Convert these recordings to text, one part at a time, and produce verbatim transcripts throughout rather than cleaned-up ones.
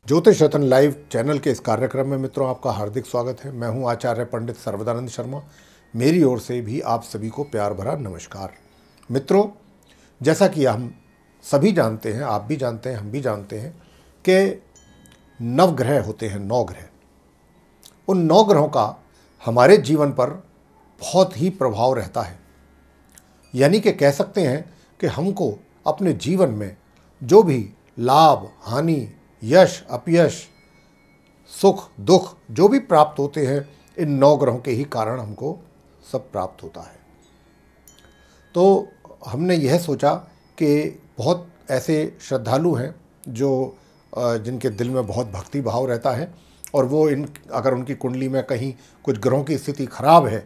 ज्योतिष रत्न live channel के इस कार्यक्रम में मित्रों आपका हार्दिक स्वागत है। मैं हूं आचार्य पंडित सर्वदानंद शर्मा। मेरी ओर से भी आप सभी को प्यार भरा नमस्कार। मित्रों, जैसा कि हम सभी जानते हैं, आप भी जानते हैं, हम भी जानते हैं कि नवग्रह होते हैं, नौ ग्रह। उन नौ ग्रहों का हमारे जीवन पर बहुत ही प्रभाव रहता है। यानी कि कह सकते हैं कि हमको अपने जीवन में जो भी लाभ, हानि, यश, अपयश, सुख, दुख जो भी प्राप्त होते हैं, इन नौ ग्रहों के ही कारण हमको सब प्राप्त होता है। तो हमने यह सोचा कि बहुत ऐसे श्रद्धालु हैं जो जिनके दिल में बहुत भक्ति भाव रहता है और वो इन अगर उनकी कुंडली में कहीं कुछ ग्रहों की स्थिति खराब है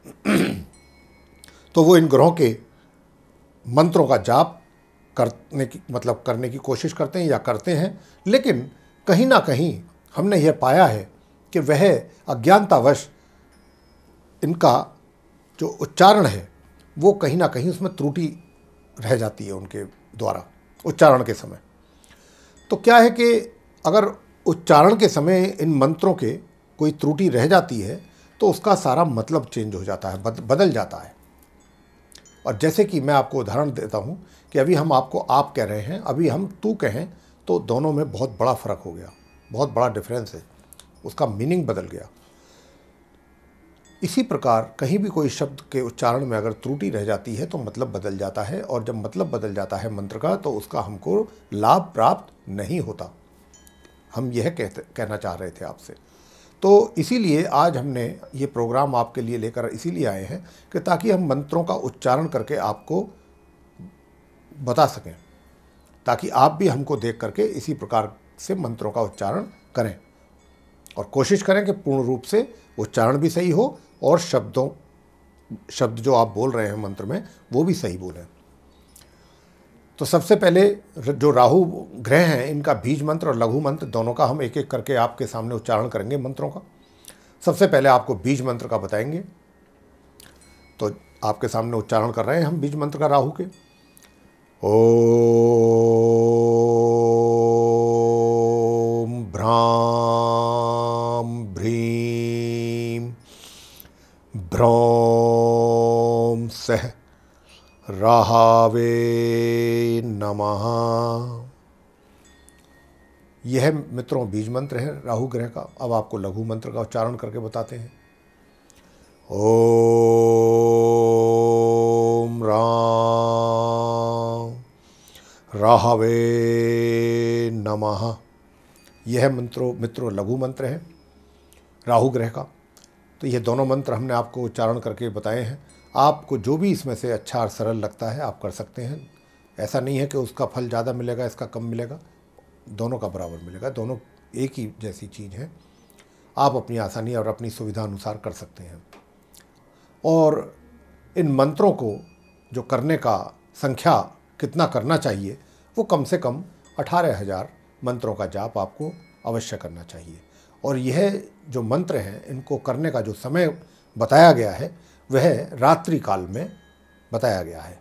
तो वो इन ग्रहों के मंत्रों का जाप करने की मतलब करने की कोशिश करते हैं या करते हैं। लेकिन कहीं ना कहीं हमने यह पाया है कि वह अज्ञानतावश इनका जो उच्चारण है वो कहीं ना कहीं उसमें त्रुटि रह जाती है उनके द्वारा उच्चारण के समय। तो क्या है कि अगर उच्चारण के समय इन मंत्रों के कोई त्रुटि रह जाती है तो उसका सारा मतलब चेंज हो जाता है, बद, बदल जाता है। और जैसे कि मैं आपको उदाहरण देता हूं कि अभी हम आपको आप कह रहे हैं, अभी हम तू कहें तो दोनों में बहुत बड़ा फ़र्क हो गया, बहुत बड़ा डिफरेंस है, उसका मीनिंग बदल गया। इसी प्रकार कहीं भी कोई शब्द के उच्चारण में अगर त्रुटि रह जाती है तो मतलब बदल जाता है, और जब मतलब बदल जाता है मंत्र का तो उसका हमको लाभ प्राप्त नहीं होता। हम यह कहते कहना चाह रहे थे आपसे। तो इसीलिए आज हमने ये प्रोग्राम आपके लिए लेकर इसीलिए आए हैं कि ताकि हम मंत्रों का उच्चारण करके आपको बता सकें, ताकि आप भी हमको देख करके इसी प्रकार से मंत्रों का उच्चारण करें और कोशिश करें कि पूर्ण रूप से उच्चारण भी सही हो और शब्दों शब्द जो आप बोल रहे हैं मंत्र में वो भी सही बोलें। तो सबसे पहले जो राहु ग्रह हैं इनका बीज मंत्र और लघु मंत्र दोनों का हम एक एक करके आपके सामने उच्चारण करेंगे मंत्रों का। सबसे पहले आपको बीज मंत्र का बताएंगे, तो आपके सामने उच्चारण कर रहे हैं हम बीज मंत्र का राहु के। ओम भ्राम भ्रीम भ्रौम सह राहावे नमः। यह मित्रों बीज मंत्र है राहु ग्रह का। अब आपको लघु मंत्र का उच्चारण करके बताते हैं। ओम राम राहवे नमः। यह मंत्रों मित्रों लघु मंत्र है राहु ग्रह का। तो ये दोनों मंत्र हमने आपको उच्चारण करके बताए हैं। आपको जो भी इसमें से अच्छा और सरल लगता है आप कर सकते हैं। ऐसा नहीं है कि उसका फल ज़्यादा मिलेगा, इसका कम मिलेगा, दोनों का बराबर मिलेगा। दोनों एक ही जैसी चीज़ है। आप अपनी आसानी और अपनी सुविधा अनुसार कर सकते हैं। और इन मंत्रों को जो करने का संख्या कितना करना चाहिए वो कम से कम अठारह हज़ार मंत्रों का जाप आपको अवश्य करना चाहिए। और यह जो मंत्र हैं इनको करने का जो समय बताया गया है वह रात्रि काल में बताया गया है।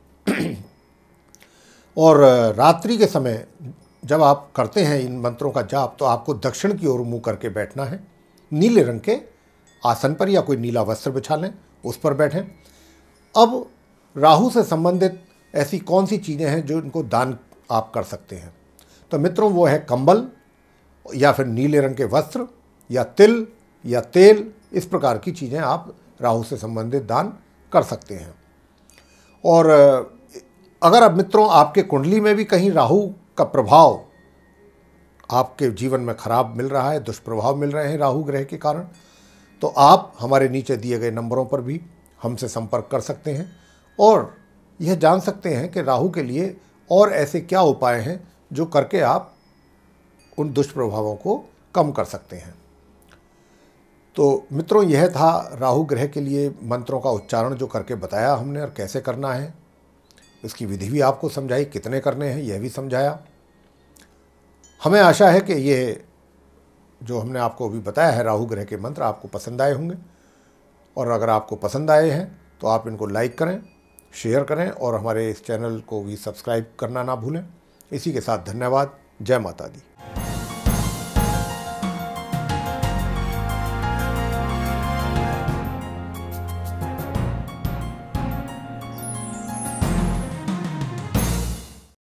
और रात्रि के समय जब आप करते हैं इन मंत्रों का जाप तो आपको दक्षिण की ओर मुंह करके बैठना है। नीले रंग के आसन पर या कोई नीला वस्त्र बिछा लें, उस पर बैठें। अब राहु से संबंधित ऐसी कौन सी चीज़ें हैं जो इनको दान आप कर सकते हैं? तो मित्रों वो है कंबल या फिर नीले रंग के वस्त्र या तिल या तेल, इस प्रकार की चीज़ें आप राहु से संबंधित दान कर सकते हैं। और अगर अब मित्रों आपके कुंडली में भी कहीं राहु का प्रभाव आपके जीवन में खराब मिल रहा है, दुष्प्रभाव मिल रहे हैं राहु ग्रह के कारण, तो आप हमारे नीचे दिए गए नंबरों पर भी हमसे संपर्क कर सकते हैं और यह जान सकते हैं कि राहु के लिए और ऐसे क्या उपाय हैं जो करके आप उन दुष्प्रभावों को कम कर सकते हैं। तो मित्रों यह था राहु ग्रह के लिए मंत्रों का उच्चारण जो करके बताया हमने और कैसे करना है। इसकी विधि भी आपको समझाई, कितने करने हैं यह भी समझाया। हमें आशा है कि ये जो हमने आपको अभी बताया है राहु ग्रह के मंत्र आपको पसंद आए होंगे। और अगर आपको पसंद आए हैं तो आप इनको लाइक करें, शेयर करें और हमारे इस चैनल को भी सब्सक्राइब करना ना भूलें। इसी के साथ धन्यवाद। जय माता दी।